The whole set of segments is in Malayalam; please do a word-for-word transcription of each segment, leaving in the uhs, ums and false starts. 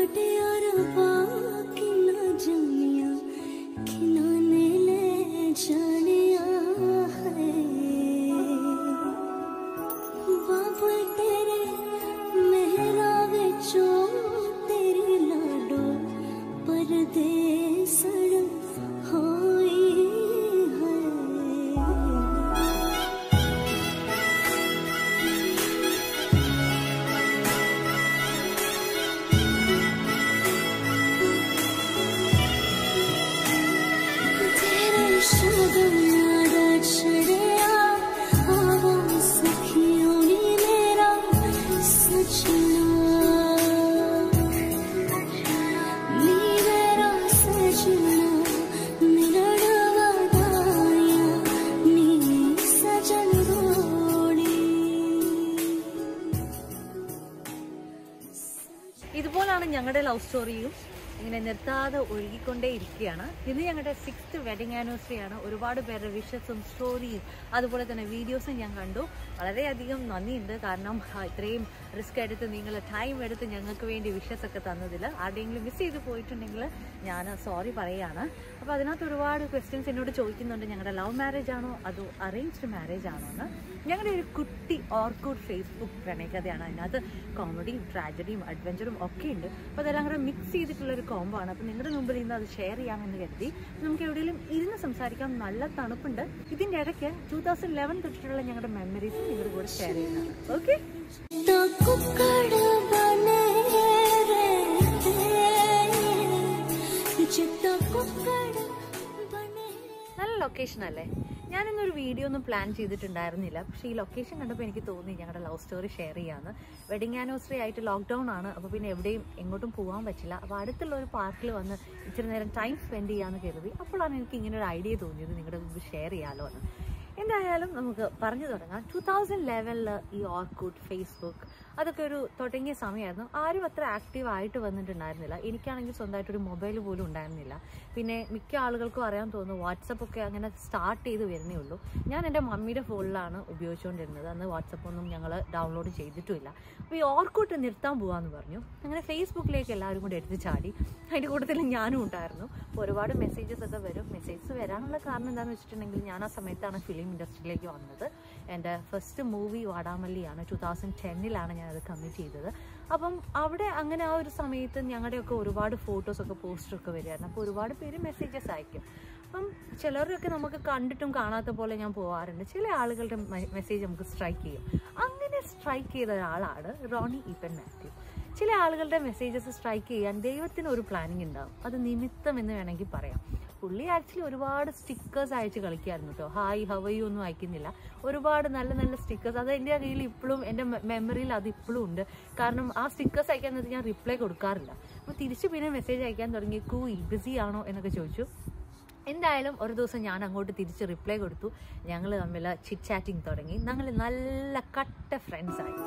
ഇതുപോലാണ് ഞങ്ങളുടെ ലവ് സ്റ്റോറിയും ഇങ്ങനെ നിർത്താതെ ഒഴുകിക്കൊണ്ടേ ഇരിക്കുകയാണ്. ഇന്ന് ഞങ്ങളുടെ സിക്സ്ത് വെഡിങ് ആനിവേഴ്സറി ആണ്. ഒരുപാട് പേരുടെ വിഷസും സ്റ്റോറിയും അതുപോലെ തന്നെ വീഡിയോസും ഞാൻ കണ്ടു. വളരെയധികം നന്ദിയുണ്ട്. കാരണം ഇത്രയും റിസ്ക് എടുത്ത് നിങ്ങൾ ടൈം എടുത്ത് ഞങ്ങൾക്ക് വേണ്ടി വിഷസ് ഒക്കെ തന്നതിൽ ആരുടെയെങ്കിലും മിസ് ചെയ്ത് പോയിട്ടുണ്ടെങ്കിൽ ഞാൻ സോറി പറയുകയാണ്. അപ്പോൾ അതിനകത്ത് ഒരുപാട് ക്വസ്റ്റ്യൻസ് എന്നോട് ചോദിക്കുന്നുണ്ട്, ഞങ്ങളുടെ ലവ് മാരേജ് ആണോ അതോ അറേഞ്ച്ഡ് മാരേജ് ആണോ എന്ന്. ഞങ്ങളുടെ ഒരു കുട്ടി ഓർക്കൂട്ട് ഫേസ്ബുക്ക് പ്രണയകഥയാണ്. അതിനകത്ത് കോമഡിയും ട്രാജഡിയും അഡ്വഞ്ചറും ഒക്കെ ഉണ്ട്. അപ്പോൾ അതെല്ലാം കൂടെ മിക്സ് ചെയ്തിട്ടുള്ളൊരു കോംബോ ആണ്. അപ്പോൾ നിങ്ങളുടെ മുമ്പിൽ ഇന്ന് അത് ഷെയർ ചെയ്യാമെന്ന് കരുതി. നമുക്ക് എവിടെയെങ്കിലും ഇരുന്ന് സംസാരിക്കാം. നല്ല തണുപ്പുണ്ട്. ഇതിൻ്റെ ഇടയ്ക്ക് ടൂ തൗസൻഡ് ലെവൻ തൊട്ടിട്ടുള്ള ഞങ്ങളുടെ മെമ്മറീസ് നിങ്ങളുടെ കൂടെ ഷെയർ ചെയ്യുന്നതാണ്. ഓക്കെ, നല്ല ലൊക്കേഷൻ അല്ലേ? ഞാനിന്നൊരു വീഡിയോ ഒന്നും പ്ലാൻ ചെയ്തിട്ടുണ്ടായിരുന്നില്ല. പക്ഷേ ഈ ലൊക്കേഷൻ കണ്ടപ്പോൾ എനിക്ക് തോന്നി ഞങ്ങളുടെ ലവ് സ്റ്റോറി ഷെയർ ചെയ്യാമെന്ന്. വെഡിങ് ആനിവേഴ്സറി ആയിട്ട് ലോക്ക്ഡൗൺ ആണ്. അപ്പോൾ പിന്നെ എവിടെയും എങ്ങോട്ടും പോകാൻ പറ്റില്ല. അപ്പോൾ അടുത്തുള്ള ഒരു പാർക്കിൽ വന്ന് ഇച്ചിരി നേരം ടൈം സ്പെൻഡ് ചെയ്യാമെന്ന് കരുതി. അപ്പോഴാണ് എനിക്ക് ഇങ്ങനെ ഒരു ഐഡിയ തോന്നിയത് നിങ്ങളുടെ മുമ്പ് ഷെയർ ചെയ്യാമല്ലോ എന്ന്. എന്തായാലും നമുക്ക് പറഞ്ഞു തുടങ്ങാം. ടൂ തൗസൻഡ് ലെവനിൽ ഈ ഓർക്കൂട്ട് ഫേസ്ബുക്ക് അതൊക്കെ ഒരു തുടങ്ങിയ സമയമായിരുന്നു. ആരും അത്ര ആക്റ്റീവ് ആയിട്ട് വന്നിട്ടുണ്ടായിരുന്നില്ല. എനിക്കാണെങ്കിൽ സ്വന്തമായിട്ടൊരു മൊബൈൽ പോലും ഉണ്ടായിരുന്നില്ല. പിന്നെ മിക്ക ആളുകൾക്കും അറിയാൻ തോന്നുന്നു വാട്സപ്പൊക്കെ അങ്ങനെ സ്റ്റാർട്ട് ചെയ്ത് വരുന്നേ ഉള്ളൂ. ഞാൻ എൻ്റെ മമ്മിയുടെ ഫോണിലാണ് ഉപയോഗിച്ചുകൊണ്ടിരുന്നത്. അന്ന് വാട്സപ്പൊന്നും ഞങ്ങൾ ഡൗൺലോഡ് ചെയ്തിട്ടുമില്ല. അപ്പോൾ ഈ ഓർക്കൂട്ട് നിർത്താൻ പോകാമെന്ന് പറഞ്ഞു. അങ്ങനെ ഫേസ്ബുക്കിലേക്ക് എല്ലാവരും കൂടി എടുത്ത് ചാടി. അതിൻ്റെ കൂട്ടത്തിൽ ഞാനും ഉണ്ടായിരുന്നു. അപ്പോൾ ഒരുപാട് മെസ്സേജസ് ഒക്കെ വരും. മെസ്സേജസ് വരാനുള്ള കാരണം എന്താണെന്ന് വെച്ചിട്ടുണ്ടെങ്കിൽ ഞാൻ ആ സമയത്താണ് ഫിലിം ഇൻഡസ്ട്രിയിലേക്ക് വന്നത്. എൻ്റെ ഫസ്റ്റ് മൂവി വാടാമല്ലിയാണ്. ടൂ തൗസൻഡ് ടെന്നിലാണ് ഞാനത് കമ്മിറ്റ് ചെയ്തത്. അപ്പം അവിടെ അങ്ങനെ ആ ഒരു സമയത്ത് ഞങ്ങളുടെയൊക്കെ ഒരുപാട് ഫോട്ടോസൊക്കെ പോസ്റ്ററൊക്കെ വരികയായിരുന്നു. അപ്പോൾ ഒരുപാട് പേര് മെസ്സേജസ് അയക്കും. അപ്പം ചിലരൊക്കെ നമുക്ക് കണ്ടിട്ടും കാണാത്ത പോലെ ഞാൻ പോകാറുണ്ട്. ചില ആളുകളുടെ മെസ്സേജ് നമുക്ക് സ്ട്രൈക്ക് ചെയ്യും. അങ്ങനെ സ്ട്രൈക്ക് ചെയ്ത ഒരാളാണ് റോണി ഈപ്പൻ മാത്യു. ചില ആളുകളുടെ മെസ്സേജസ് സ്ട്രൈക്ക് ചെയ്യാൻ ദൈവത്തിന് ഒരു പ്ലാനിങ് ഉണ്ടാവും. അത് നിമിത്തം എന്ന് വേണമെങ്കിൽ പറയാം. പുള്ളി ആക്ച്വലി ഒരുപാട് സ്റ്റിക്കേഴ്സ് അയച്ച് കളിക്കായിരുന്നു കേട്ടോ. ഹായ് ഹവയു ഒന്നും അയക്കുന്നില്ല. ഒരുപാട് നല്ല നല്ല സ്റ്റിക്കേഴ്സ്. അത് എൻ്റെ കയ്യിൽ ഇപ്പോഴും എൻ്റെ മെമ്മറിയിൽ അത് ഇപ്പോഴും ഉണ്ട്. കാരണം ആ സ്റ്റിക്കേഴ്സ് അയക്കാൻ നേരത്ത് ഞാൻ റിപ്ലൈ കൊടുക്കാറില്ല. അപ്പോൾ തിരിച്ച് പിന്നെ മെസ്സേജ് അയക്കാൻ തുടങ്ങി. കൂയി ബിസി ആണോ എന്നൊക്കെ ചോദിച്ചു. എന്തായാലും ഒരു ദിവസം ഞാൻ അങ്ങോട്ട് തിരിച്ച് റിപ്ലൈ കൊടുത്തു. ഞങ്ങൾ തമ്മിൽ ചിറ്റ് ചാറ്റിങ് തുടങ്ങി. ഞങ്ങൾ നല്ല കട്ട ഫ്രണ്ട്സായി.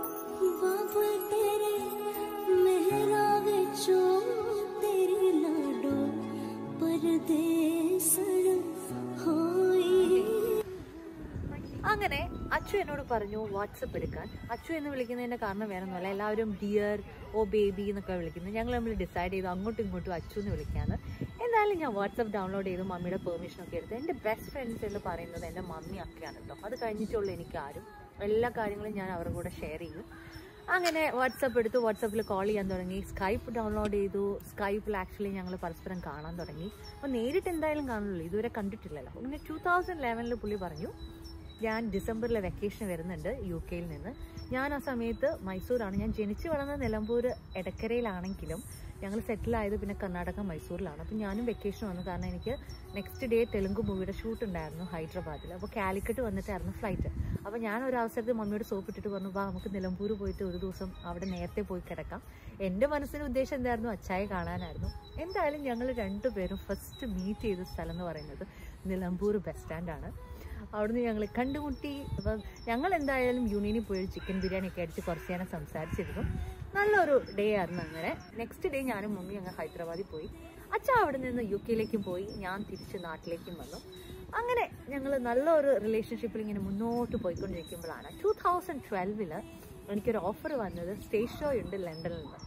അങ്ങനെ അച്ചു എന്നോട് പറഞ്ഞു വാട്സപ്പ് എടുക്കാൻ. അച്ചു എന്ന് വിളിക്കുന്നതിൻ്റെ കാരണം വേറെ ഒന്നുമല്ല, എല്ലാവരും ഡിയർ ഓ ബേബി എന്നൊക്കെ വിളിക്കുന്നത്. ഞങ്ങൾ തമ്മിൽ ഡിസൈഡ് ചെയ്തു അങ്ങോട്ടും ഇങ്ങോട്ടും അച്ചു എന്ന് വിളിക്കാന്ന്. എന്തായാലും ഞാൻ വാട്സപ്പ് ഡൗൺലോഡ് ചെയ്തു. മമ്മിയുടെ പെർമിഷനൊക്കെ എടുത്ത്. എൻ്റെ ബെസ്റ്റ് ഫ്രണ്ട്സ് എന്ന് പറയുന്നത് എൻ്റെ മമ്മിയൊക്കെയാണ് കേട്ടോ. അത് കഴിഞ്ഞിട്ടുള്ള എനിക്ക് ആരും. എല്ലാ കാര്യങ്ങളും ഞാൻ അവരുടെ കൂടെ ഷെയർ ചെയ്യും. അങ്ങനെ വാട്സപ്പ് എടുത്തു. വാട്സപ്പിൽ കോൾ ചെയ്യാൻ തുടങ്ങി. സ്കൈപ്പ് ഡൗൺലോഡ് ചെയ്തു. സ്കൈപ്പിൽ ആക്ച്വലി ഞങ്ങൾ പരസ്പരം കാണാൻ തുടങ്ങി. അപ്പോൾ നേരിട്ട് എന്തായാലും കാണുള്ളൂ, ഇതുവരെ കണ്ടിട്ടില്ലല്ലോ. അങ്ങനെ ടൂ തൗസൻഡ് ലെവനിൽ പുള്ളി പറഞ്ഞു ഞാൻ ഡിസംബറിലെ വെക്കേഷൻ വരുന്നുണ്ട് യു കെയിൽ നിന്ന്. ഞാൻ ആ സമയത്ത് മൈസൂരാണ്. ഞാൻ ജനിച്ചു വളർന്നത് നിലമ്പൂർ എടക്കരയിലാണെങ്കിലും ഞങ്ങൾ സെറ്റിലായത് പിന്നെ കർണാടക മൈസൂരിലാണ്. അപ്പോൾ ഞാനും വെക്കേഷൻ വന്നു. കാരണം എനിക്ക് നെക്സ്റ്റ് ഡേ തെലുങ്ക് മൂവിയുടെ ഷൂട്ട് ഉണ്ടായിരുന്നു ഹൈദരാബാദിൽ. അപ്പോൾ കാലിക്കറ്റ് വന്നിട്ടായിരുന്നു ഫ്ലൈറ്റ്. അപ്പോൾ ഞാൻ ഒരു അവസരത്തിൽ മമ്മിയോട് സോപ്പ് ഇട്ടിട്ട് പറഞ്ഞു, വാ നമുക്ക് നിലമ്പൂർ പോയിട്ട് ഒരു ദിവസം അവിടെ നേരത്തെ പോയി കിടക്കാം. എൻ്റെ മനസ്സിന് ഉദ്ദേശം എന്തായിരുന്നു, അച്ചായെ കാണാനായിരുന്നു. എന്തായാലും ഞങ്ങൾ രണ്ടുപേരും ഫസ്റ്റ് മീറ്റ് ചെയ്ത സ്ഥലം എന്ന് പറയുന്നത് നിലമ്പൂർ ബസ് സ്റ്റാൻഡാണ്. അവിടുന്ന് ഞങ്ങൾ കണ്ടുമുട്ടി. അപ്പം ഞങ്ങൾ എന്തായാലും യൂണിയനിൽ പോയി ചിക്കൻ ബിരിയാണി ഒക്കെ അടിച്ച് കുറച്ച് നേരം സംസാരിച്ചിരുന്നു. നല്ലൊരു ഡേ ആയിരുന്നു. അങ്ങനെ നെക്സ്റ്റ് ഡേ ഞാനും മമ്മി അങ്ങ് ഹൈദരാബാദിൽ പോയി. അച്ഛൻ അവിടെ നിന്ന് യു കെയിലേക്കും പോയി. ഞാൻ തിരിച്ച് നാട്ടിലേക്കും വന്നു. അങ്ങനെ ഞങ്ങൾ നല്ലൊരു റിലേഷൻഷിപ്പിൽ ഇങ്ങനെ മുന്നോട്ട് പോയിക്കൊണ്ടിരിക്കുമ്പോഴാണ് ടൂ തൗസൻഡ് ട്വൽവില് എനിക്കൊരു ഓഫർ വന്നത്. സ്റ്റേജ് ഷോ ഉണ്ട് ലണ്ടനിൽ നിന്ന്.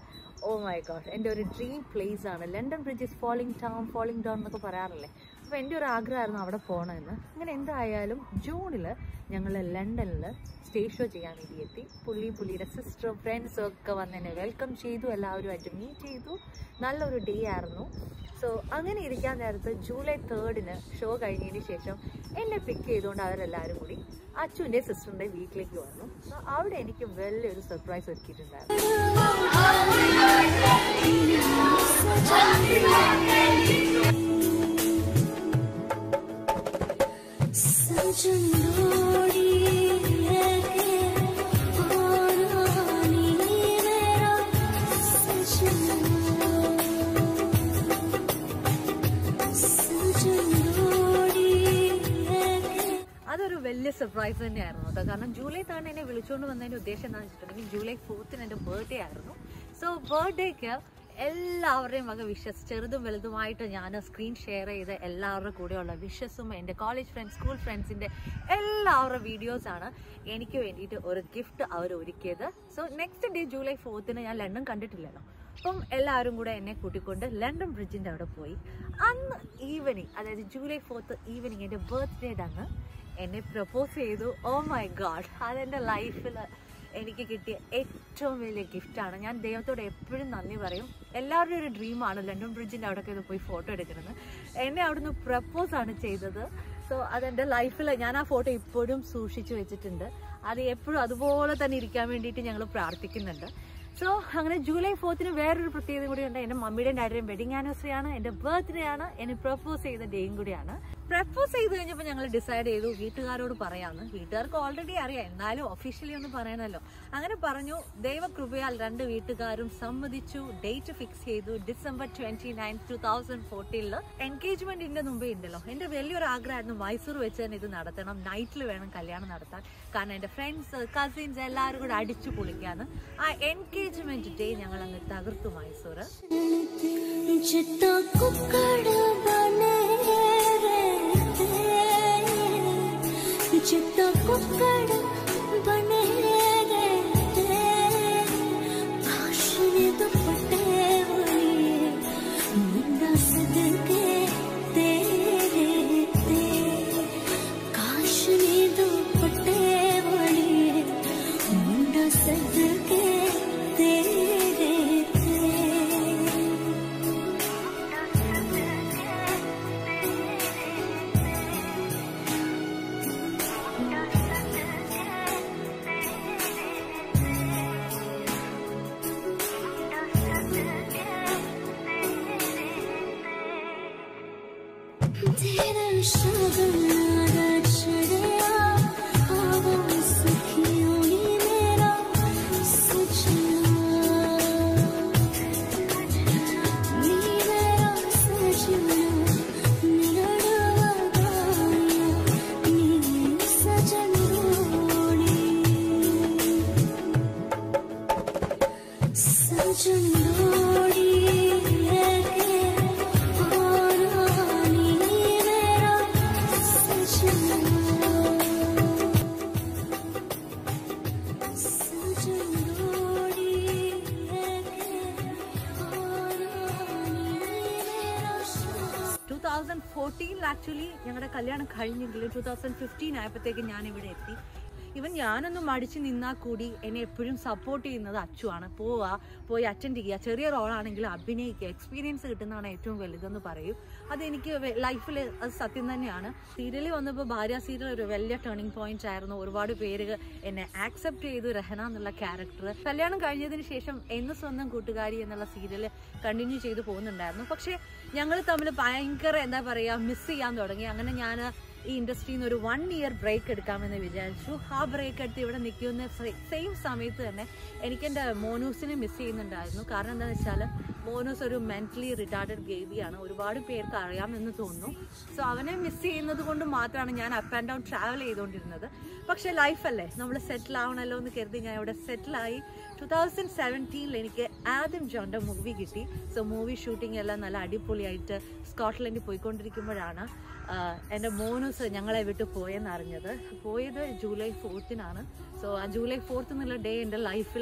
ഓ മൈ ഗോഡ്, എൻ്റെ ഒരു ഡ്രീം പ്ലേസ് ആണ്. London bridge is falling down falling down എന്നൊക്കെ പറയാറില്ലേ. അപ്പോൾ എൻ്റെ ഒരു ആഗ്രഹമായിരുന്നു അവിടെ പോകണമെന്ന്. അങ്ങനെ എന്തായാലും ജൂണിൽ ഞങ്ങൾ ലണ്ടനിൽ സ്റ്റേജ് ഷോ ചെയ്യാൻ വേണ്ടി എത്തി. പുള്ളി പുള്ളിയുടെ സിസ്റ്ററും ഫ്രണ്ട്സും ഒക്കെ വന്ന് എന്നെ വെൽക്കം ചെയ്തു, എല്ലാവരുമായിട്ട് മീറ്റ് ചെയ്തു. നല്ലൊരു ഡേ ആയിരുന്നു. സോ അങ്ങനെ ഇരിക്കാൻ നേരത്ത് ജൂലൈ തേർഡിന് ഷോ കഴിഞ്ഞതിന് ശേഷം എന്നെ പിക്ക് ചെയ്തുകൊണ്ട് അവരെല്ലാവരും കൂടി അച്ചുവിൻ്റെ സിസ്റ്ററിൻ്റെ വീട്ടിലേക്ക് വന്നു. സോ അവിടെ എനിക്ക് വലിയൊരു സർപ്രൈസ് ഒരുക്കിയിട്ടുണ്ടായിരുന്നു. അതൊരു വലിയ സർപ്രൈസ് തന്നെയായിരുന്നു കേട്ടോ. കാരണം ജൂലൈ തേർഡിന് എന്നെ വിളിച്ചുകൊണ്ട് വന്നതിൻ്റെ ഉദ്ദേശം എന്താണെന്ന് വെച്ചിട്ടുണ്ടെങ്കിൽ ജൂലൈ ഫോർത്തിന് എൻ്റെ ബർത്ത്ഡേ ആയിരുന്നു. സോ ബർത്ത്ഡേക്ക് എല്ലാവരുടെയും വക വിഷസ്, ചെറുതും വലുതുമായിട്ട് ഞാൻ സ്ക്രീൻ ഷെയർ ചെയ്ത് എല്ലാവരുടെ കൂടെയുള്ള വിഷസും എൻ്റെ കോളേജ് ഫ്രണ്ട്സ്, സ്കൂൾ ഫ്രണ്ട്സിൻ്റെ എല്ലാവരുടെ വീഡിയോസാണ് എനിക്ക് വേണ്ടിയിട്ട് ഒരു ഗിഫ്റ്റ് അവർ ഒരുക്കിയത്. സോ നെക്സ്റ്റ് ഡേ ജൂലൈ ഫോർത്തിന് ഞാൻ ലണ്ടൻ കണ്ടിട്ടില്ലല്ലോ. അപ്പം എല്ലാവരും കൂടെ എന്നെ കൂട്ടിക്കൊണ്ട് ലണ്ടൻ ബ്രിഡ്ജിൻ്റെ അവിടെ പോയി. അന്ന് ഈവനിങ്, അതായത് ജൂലൈ ഫോർത്ത് ഈവനിങ്, എൻ്റെ ബർത്ത്ഡേയുടെ അന്ന് എന്നെ പ്രപ്പോസ് ചെയ്തു. ഓ മൈ ഗോഡ്, അതെൻ്റെ ലൈഫിൽ എനിക്ക് കിട്ടിയ ഏറ്റവും വലിയ ഗിഫ്റ്റാണ്. ഞാൻ ദൈവത്തോട് എപ്പോഴും നന്ദി പറയും. എല്ലാവരുടെയും ഒരു ഡ്രീമാണ് ലണ്ടൻ ബ്രിഡ്ജിൻ്റെ അവിടെയൊക്കെ പോയി ഫോട്ടോ എടുക്കുന്നത്. എന്നെ അവിടുന്ന് പ്രപ്പോസാണ് ചെയ്തത്. സോ അതെൻ്റെ ലൈഫിൽ ഞാൻ ആ ഫോട്ടോ ഇപ്പോഴും സൂക്ഷിച്ചു വെച്ചിട്ടുണ്ട്. അത് എപ്പോഴും അതുപോലെ തന്നെ ഇരിക്കാൻ വേണ്ടിയിട്ട് ഞങ്ങൾ പ്രാർത്ഥിക്കുന്നുണ്ട്. സോ അങ്ങനെ ജൂലൈ ഫോർത്തിന് വേറൊരു പ്രത്യേകത കൂടിയുണ്ട്. എൻ്റെ മമ്മിയുടെയും ഡാഡിയുടെയും വെഡിങ് ആനിവേഴ്സറി ആണ്, എൻ്റെ ബർത്ത്ഡേ ആണ്, എന്നെ പ്രപ്പോസ് ചെയ്ത ഡേയും കൂടിയാണ്. പ്രപ്പോസ് ചെയ്ത് കഴിഞ്ഞപ്പോൾ ഞങ്ങൾ ഡിസൈഡ് ചെയ്തു വീട്ടുകാരോട് പറയാമെന്ന്. വീട്ടുകാർക്ക് ഓൾറെഡി അറിയാം, എന്നാലും ഒഫീഷ്യലി ഒന്ന് പറയണമല്ലോ. അങ്ങനെ പറഞ്ഞു. ദൈവകൃപയാൽ രണ്ട് വീട്ടുകാരും സമ്മതിച്ചു. ഡേറ്റ് ഫിക്സ് ചെയ്തു December twenty nine two thousand ഫോർട്ടീനില്. എൻഗേജ്മെന്റിന്റെ മുമ്പേ ഉണ്ടല്ലോ, എൻ്റെ വലിയൊരു ആഗ്രഹമായിരുന്നു മൈസൂർ വെച്ച് തന്നെ ഇത് നടത്തണം. നൈറ്റിൽ വേണം കല്യാണം നടത്താൻ. കാരണം എൻ്റെ ഫ്രണ്ട്സ്, കസിൻസ് എല്ലാവരും കൂടെ അടിച്ചു പൊളിക്കാന്ന്. ആ എൻഗേജ്മെന്റ് ഡേ ഞങ്ങൾ അങ്ങ് തകർത്തു മൈസൂർ. चित्ता कुक्कड़ बने रहते, काश ने दुपट्टे हुए मुंडा सदके तेरे ते, काश ने दुपट्टे हुए मुंडा सदके तेरे ते. तेरा शगुनारा चढ़िया हवा सखियों ने मेरा सजना, नी मेरा सजना मेरा डवाया नी सजन रोड़ी सजन रोड़ी ടൂ തൗസൻഡ് ഫോർട്ടീനിൽ ആക്ച്വലി ഞങ്ങളുടെ കല്യാണം കഴിഞ്ഞെങ്കിലും ടൂ തൗസൻഡ് ഫിഫ്റ്റീൻ ആയപ്പോഴത്തേക്ക് ഞാൻ ഇവിടെ എത്തി. ഇവൻ ഞാനൊന്നും മടിച്ച് നിന്നാൽ കൂടി എന്നെ എപ്പോഴും സപ്പോർട്ട് ചെയ്യുന്നത് അച്ചുവാണ്. പോവുക, പോയി അറ്റൻഡ് ചെയ്യുക, ചെറിയ റോളാണെങ്കിലും അഭിനയിക്കുക, എക്സ്പീരിയൻസ് കിട്ടുന്നതാണ് ഏറ്റവും വലുതെന്ന് പറയും. അതെനിക്ക് ലൈഫിൽ അത് സത്യം തന്നെയാണ്. സീരിയലിൽ വന്നപ്പോൾ ഭാര്യ സീരിയൽ ഒരു വലിയ ടേണിംഗ് പോയിന്റ് ആയിരുന്നു. ഒരുപാട് പേര് എന്നെ ആക്സെപ്റ്റ് ചെയ്തു രഹന എന്നുള്ള ക്യാരക്ടർ. കല്യാണം കഴിഞ്ഞതിന് ശേഷം എന്ന് സ്വന്തം കൂട്ടുകാരി എന്നുള്ള സീരിയൽ കണ്ടിന്യൂ ചെയ്ത് പോകുന്നുണ്ടായിരുന്നു. പക്ഷേ ഞങ്ങൾ തമ്മിൽ ഭയങ്കര എന്താ പറയുക മിസ് ചെയ്യാൻ തുടങ്ങി. അങ്ങനെ ഞാൻ ഈ ഇൻഡസ്ട്രിയിൽ നിന്ന് ഒരു വൺ ഇയർ ബ്രേക്ക് എടുക്കാമെന്ന് വിചാരിച്ചു. ആ ബ്രേക്ക് എടുത്ത് ഇവിടെ നിൽക്കുന്ന സെയിം സമയത്ത് തന്നെ എനിക്ക് എൻ്റെ മോനൂസിനെ മിസ് ചെയ്യുന്നുണ്ടായിരുന്നു. കാരണം എന്താണെന്ന് വെച്ചാൽ മോനൂസ് ഒരു മെൻ്റലി റിട്ടാർഡഡ് ബേബിയാണ്. ഒരുപാട് പേർക്ക് അറിയാമെന്ന് തോന്നുന്നു. സോ അവനെ മിസ് ചെയ്യുന്നത് കൊണ്ട് മാത്രമാണ് ഞാൻ അപ്പ് ആൻഡ് ഡൗൺ ട്രാവൽ ചെയ്തുകൊണ്ടിരുന്നത്. പക്ഷേ ലൈഫല്ലേ, നമ്മൾ സെറ്റിൽ ആവണമല്ലോ എന്ന് കരുതി ഞാൻ ഇവിടെ സെറ്റിലായി. ടു തൗസൻഡ് സെവൻറ്റീനിൽ എനിക്ക് ആദം ജോണിൻ്റെ മൂവി കിട്ടി. സോ മൂവി ഷൂട്ടിംഗ് എല്ലാം നല്ല അടിപൊളിയായിട്ട് സ്കോട്ട്ലൻഡിൽ പോയിക്കൊണ്ടിരിക്കുമ്പോഴാണ് എൻ്റെ മോനൂസ് ഞങ്ങളെ വിട്ട് പോയെന്ന് അറിഞ്ഞത്. പോയത് ജൂലൈ ഫോർത്തിനാണ്. സോ ആ ജൂലൈ ഫോർത്ത് എന്നുള്ള ഡേ എൻ്റെ ലൈഫിൽ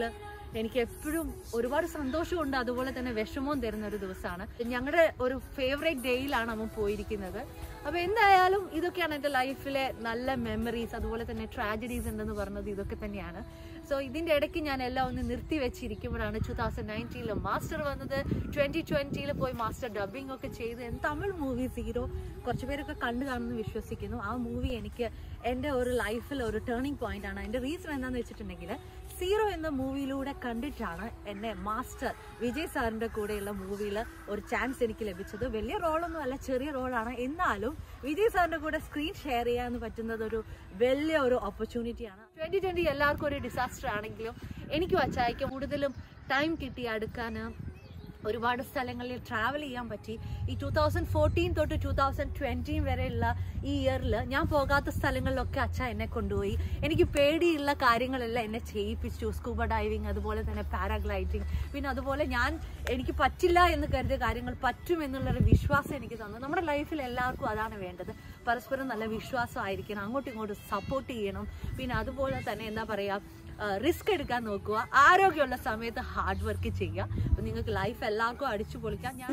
എനിക്ക് എപ്പോഴും ഒരുപാട് സന്തോഷമുണ്ട്, അതുപോലെ തന്നെ വിഷമവും തരുന്ന ഒരു ദിവസമാണ്. ഞങ്ങളുടെ ഒരു ഫേവറേറ്റ് ഡേയിലാണ് അവൻ പോയിരിക്കുന്നത്. അപ്പൊ എന്തായാലും ഇതൊക്കെയാണ് എൻ്റെ ലൈഫിലെ നല്ല മെമ്മറീസ്. അതുപോലെ തന്നെ ട്രാജഡീസ് ഉണ്ടെന്ന് പറഞ്ഞത് ഇതൊക്കെ തന്നെയാണ്. സോ ഇതിന്റെ ഇടയ്ക്ക് ഞാൻ എല്ലാം ഒന്ന് നിർത്തി വെച്ചിരിക്കുമ്പോഴാണ് ടൂ തൗസൻഡ് നയൻറ്റീനിൽ മാസ്റ്റർ വന്നത്. ട്വന്റി ട്വന്റിയിൽ പോയി മാസ്റ്റർ ഡബിങ് ഒക്കെ ചെയ്ത് തമിഴ് മൂവി സീറോ കുറച്ച് പേരൊക്കെ കണ്ടു കാണുമെന്ന് വിശ്വസിക്കുന്നു. ആ മൂവി എനിക്ക് എൻ്റെ ഒരു ലൈഫിൽ ഒരു ടേണിംഗ് പോയിന്റ് ആണ്. അതിന്റെ റീസൺ എന്താണെന്ന് വെച്ചിട്ടുണ്ടെങ്കിൽ സീറോ എന്ന മൂവിയിലൂടെ കണ്ടിട്ടാണ് എന്നെ മാസ്റ്റർ വിജയ് സാറിന്റെ കൂടെയുള്ള മൂവിയിൽ ഒരു ചാൻസ് എനിക്ക് ലഭിച്ചത്. വലിയ റോളൊന്നും അല്ല, ചെറിയ റോളാണ്. എന്നാലും വിജയ് സാറിന്റെ കൂടെ സ്ക്രീൻ ഷെയർ ചെയ്യാൻ പറ്റുന്നത് ഒരു വലിയ ഒരു ഓപ്പർച്യൂണിറ്റിയാണ്. ട്വന്റി ട്വന്റി എല്ലാവർക്കും ഒരു ഡിസാസ്റ്റർ ആണെങ്കിലും എനിക്കും അച്ചായിക്കും കൂടുതലും ടൈം കിട്ടി അടുക്കാൻ. ഒരുപാട് സ്ഥലങ്ങളിൽ ട്രാവൽ ചെയ്യാൻ പറ്റി. ഈ ടൂ തൗസൻഡ് ഫോർട്ടീൻ തൊട്ട് ടൂ തൗസൻഡ് ട്വന്റീൻ വരെയുള്ള ഈ ഇയറിൽ ഞാൻ പോകാത്ത സ്ഥലങ്ങളിലൊക്കെ അച്ഛ എന്നെ കൊണ്ടുപോയി. എനിക്ക് പേടിയുള്ള കാര്യങ്ങളെല്ലാം എന്നെ ചെയ്യിപ്പിച്ചു. സ്കൂബ ഡൈവിങ്, അതുപോലെ തന്നെ പാരാഗ്ലൈഡിങ്, പിന്നെ അതുപോലെ ഞാൻ എനിക്ക് പറ്റില്ല എന്ന് കരുതിയ കാര്യങ്ങൾ പറ്റും എന്നുള്ളൊരു വിശ്വാസം എനിക്ക് തന്നു. നമ്മുടെ ലൈഫിൽ എല്ലാവർക്കും അതാണ് വേണ്ടത്. പരസ്പരം നല്ല വിശ്വാസമായിരിക്കണം, അങ്ങോട്ടും ഇങ്ങോട്ടും സപ്പോർട്ട് ചെയ്യണം. പിന്നെ അതുപോലെ തന്നെ എന്താ പറയുക, റിസ്ക് എടുക്കാൻ നോക്കുക, ആരോഗ്യമുള്ള സമയത്ത് ഹാർഡ് വർക്ക് ചെയ്യുക. അപ്പൊ നിങ്ങൾക്ക് ലൈഫ് എല്ലാവർക്കും അടിച്ചു പൊളിക്കാം. ഞാൻ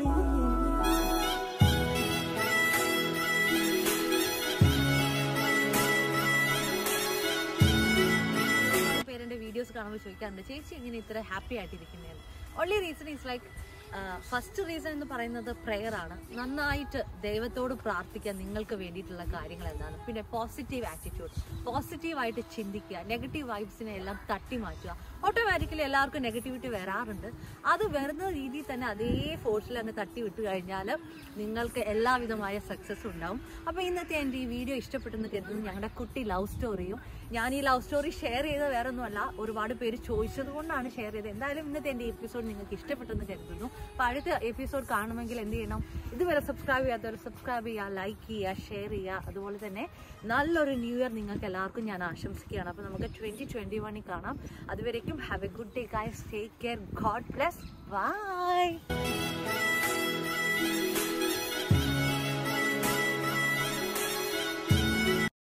പേരെന്റെ വീഡിയോസ് കാണുമ്പോൾ ചോദിക്കാറുണ്ട്, ചേച്ചി എങ്ങനെ ഇത്ര ഹാപ്പി ആയിട്ടിരിക്കുന്നതെന്ന്. Only reason is like first reason എന്ന് പറയുന്നത് പ്രെയർ ആണ്. നന്നായിട്ട് ദൈവത്തോട് പ്രാർത്ഥിക്കുക നിങ്ങൾക്ക് വേണ്ടിയിട്ടുള്ള കാര്യങ്ങൾ എന്താണ്. പിന്നെ പോസിറ്റീവ് ആറ്റിറ്റ്യൂഡ്, പോസിറ്റീവായിട്ട് ചിന്തിക്കുക, നെഗറ്റീവ് വൈബ്സിനെ എല്ലാം തട്ടി മാറ്റുക. ഓട്ടോമാറ്റിക്കലി എല്ലാവർക്കും നെഗറ്റിവിറ്റി വരാറുണ്ട്. അത് വരുന്ന രീതിയിൽ തന്നെ അതേ ഫോഴ്സിൽ അങ്ങ് തട്ടി വിട്ട് കഴിഞ്ഞാൽ നിങ്ങൾക്ക് എല്ലാവിധമായ സക്സസ് ഉണ്ടാവും. അപ്പോൾ ഇന്നത്തെ എൻ്റെ ഈ വീഡിയോ ഇഷ്ടപ്പെട്ടെന്ന് കരുതുന്നു. ഞങ്ങളുടെ കുട്ടി ലവ് സ്റ്റോറിയും ഞാൻ ഈ ലവ് സ്റ്റോറി ഷെയർ ചെയ്തത് വേറെ ഒന്നുമല്ല, ഒരുപാട് പേര് ചോദിച്ചത് കൊണ്ടാണ് ഷെയർ ചെയ്തത്. എന്തായാലും ഇന്നത്തെ എൻ്റെ എപ്പിസോഡ് നിങ്ങൾക്ക് ഇഷ്ടപ്പെട്ടെന്ന് കരുതുന്നു. അപ്പോൾ അടുത്ത എപ്പിസോഡ് കാണുമെങ്കിൽ എന്ത് ചെയ്യണം, ഇതുവരെ സബ്സ്ക്രൈബ് ചെയ്യാത്തവർ സബ്സ്ക്രൈബ് ചെയ്യുക, ലൈക്ക് ചെയ്യുക, ഷെയർ ചെയ്യുക. അതുപോലെ തന്നെ നല്ലൊരു ന്യൂ ഇയർ നിങ്ങൾക്ക് എല്ലാവർക്കും ഞാൻ ആശംസിക്കുകയാണ്. അപ്പോൾ നമുക്ക് ട്വന്റി ട്വന്റി വണ്ണിൽ കാണാം. അതുവരേക്കും have a good day guys, take care, God bless, by.